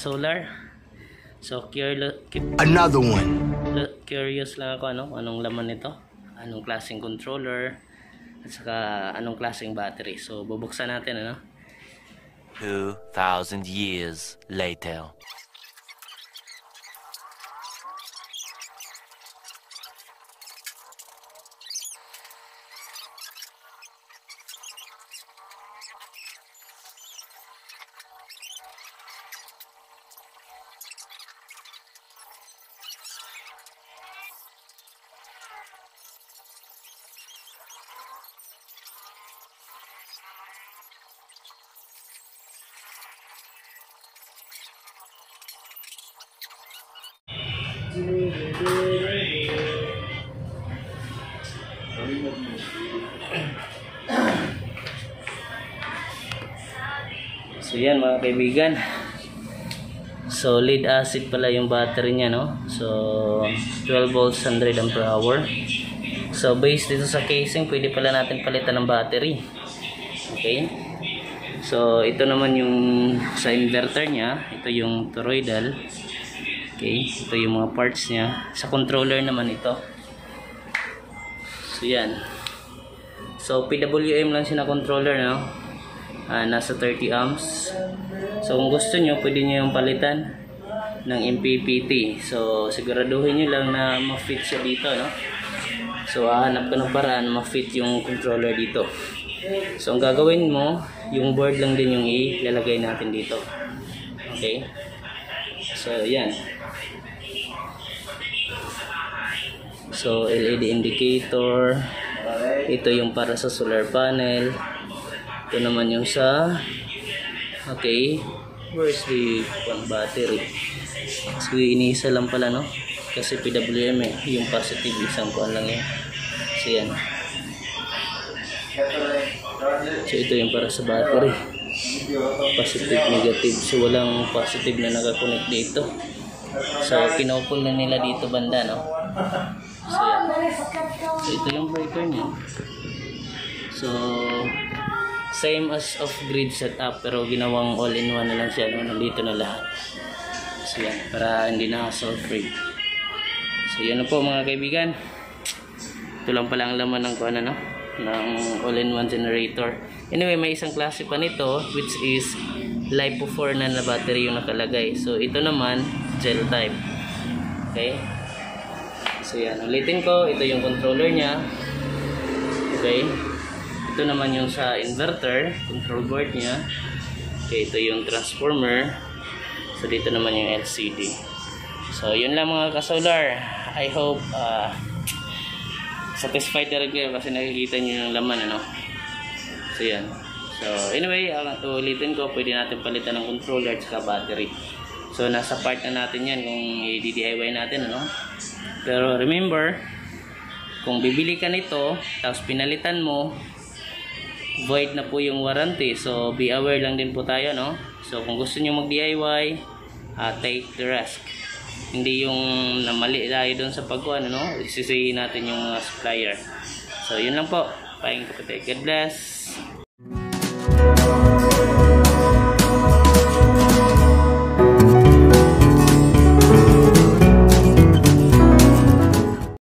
ka-solar. So Another one. Curious lang ako anong laman nito, anong klaseng controller, at saka anong klaseng battery. So bubuksan natin 2,000 years later. So yan mga kaibigan, so lead acid pala yung battery niya, so 12 volts 100 ampere hour. So based dito sa casing, pwede pala natin palitan ng battery. Okay, so ito naman yung sa inverter niya, ito yung toroidal. Okay, ito yung mga parts niya. Sa controller naman ito. So yan, so PWM lang siya na controller, nasa 30 amps. So kung gusto nyo, pwede nyo yung palitan ng MPPT. So siguraduhin nyo lang na ma-fit siya dito, So hahanap ka ng paraan ma-fit yung controller dito. So ang gagawin mo, yung board lang din yung ilalagay natin dito. Okay, so yan. So LED indicator, ito yung para sa solar panel. Ito naman yung sa, okay, where's the battery? So iniisa lang pala, kasi PWM yung positive, isang kuan lang yan. So yan. So ito yung para sa battery, positive, negative. So walang positive na nakakonect dito. So kinopul na nila dito banda, So yan. So ito yung breaker niya. So same as off grid setup, pero ginawang all-in-one na lang siya, nandito na lahat. So yan, para hindi na hassle free. So yan po mga kaibigan, ito lang pala ang laman ng ng all-in-one generator. Anyway, may isang klase pa nito, which is LiPo 4 na battery yung nakalagay. So ito naman gel type. Okay, so yan, ulitin ko, ito yung controller nya. Okay, ito naman yung sa inverter, control board niya. Okay, ito yung transformer. So dito naman yung LCD. So yun lang mga ka-solar. I hope satisfied na rin kayo kasi nakikita nyo yung laman, So yan. So anyway, ulitin ko, pwede natin palitan ng controller at saka battery. So nasa part na natin yan kung i-DIY natin, Pero remember, kung bibili ka nito tapos pinalitan mo, void na po yung warranty. So be aware lang din po tayo, So kung gusto niyo mag-DIY, take the risk. Hindi yung namali tayo doon sa pagkuhan, isisihin natin yung mga supplier. So yun lang po. Paing kapatid. God bless.